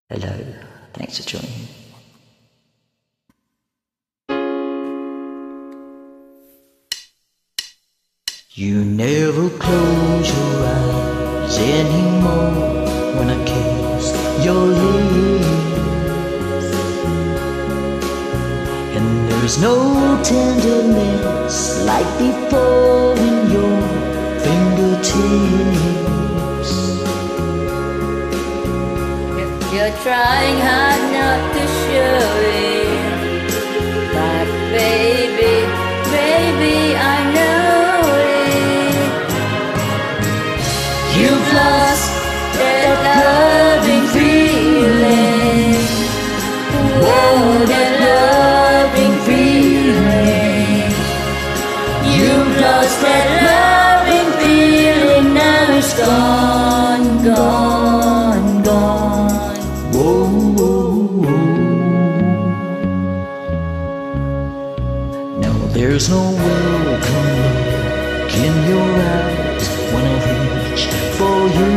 Hello, thanks for joining. You never close your eyes anymore when I kiss your lips, and there's no tenderness like before in your fingertips. You're trying hard not to show it, but baby, I know it. You've lost that loving feeling. Whoa, that loving feeling. You've lost that loving feeling. Now it's gone, gone, gone. Whoa, whoa, whoa. Now there's no welcome look in your eyes when I reach for you.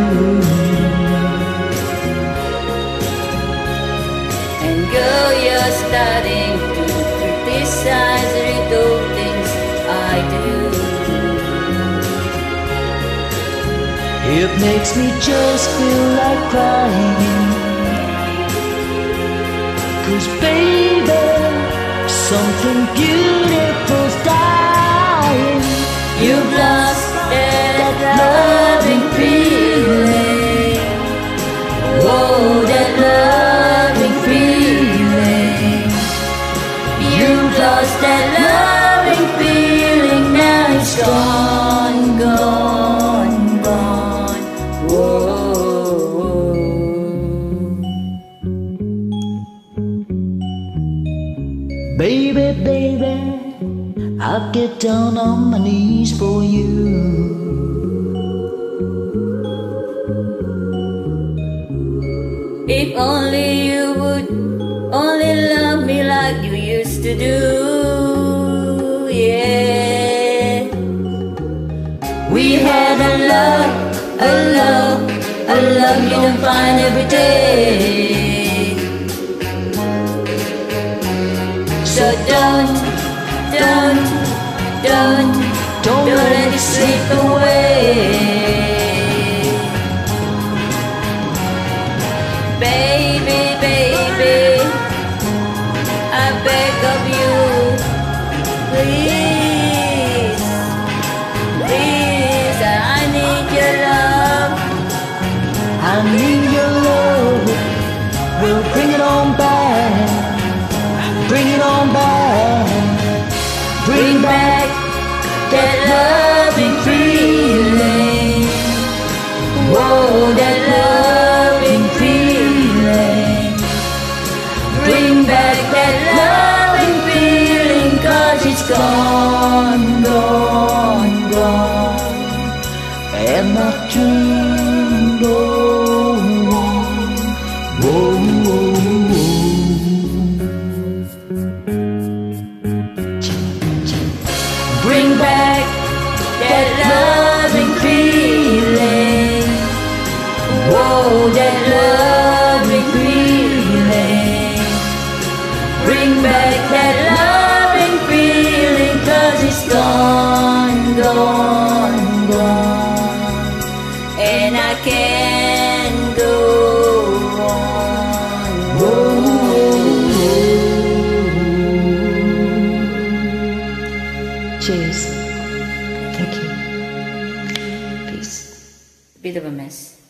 And girl, you're starting to criticize little things I do. It makes me just feel like crying, 'cause baby, something beautiful's dying. You've lost that loving feeling. Whoa, that loving feeling. You've lost that loving feeling. Now it's gone, gone, gone. Whoa. Baby, baby, I'll get down on my knees for you. If only you would only love me like you used to do, yeah. We had a love you don't find every day. So don't let it slip away. Baby, I beg of you, please, I need your love. I need your love. We'll bring it on back. Bring it on back. Bring back that loving feeling. Whoa, that loving feeling. Bring back that loving feeling, 'cause it's gone, gone, gone. And my dream go on. Whoa, whoa, whoa. Bring back that loving feeling. Whoa, that loving feeling. Bring back that loving feeling, 'cause it's gone, gone, gone. And I can't go on. Whoa. Cheers. Thank you. Peace. Bit of a mess.